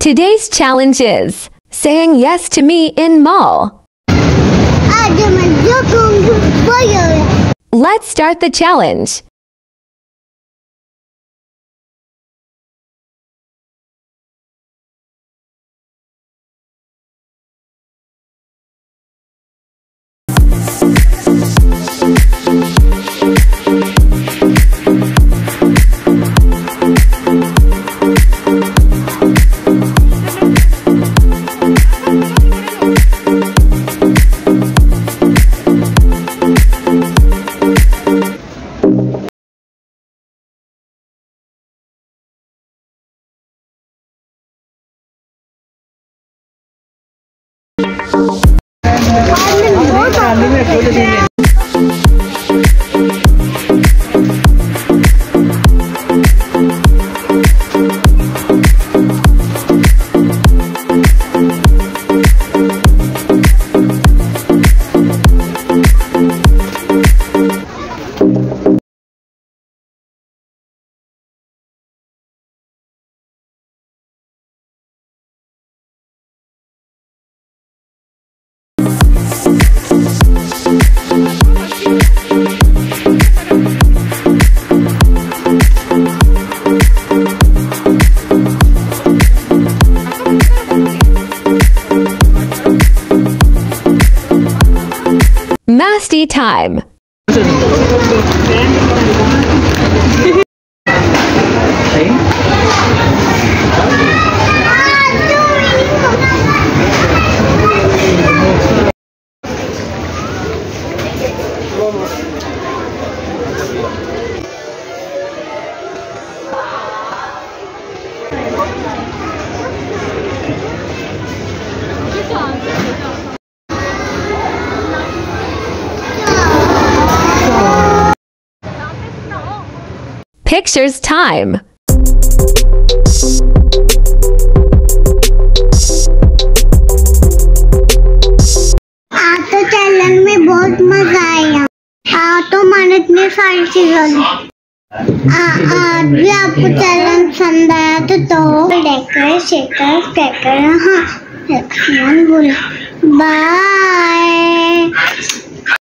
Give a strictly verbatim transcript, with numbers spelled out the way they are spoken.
Today's challenge is saying yes to me in mall. Let's start the challenge. Masty time. Pictures time. आज तो challenge में बहुत मजा आया। आ तो मैंने इतनी सारी चीजें आज भी आपको चैलेंज पसंद आया तो तो लाइक करें, शेयर करें, सब्सक्राइब करें। हाँ, बोला बाय।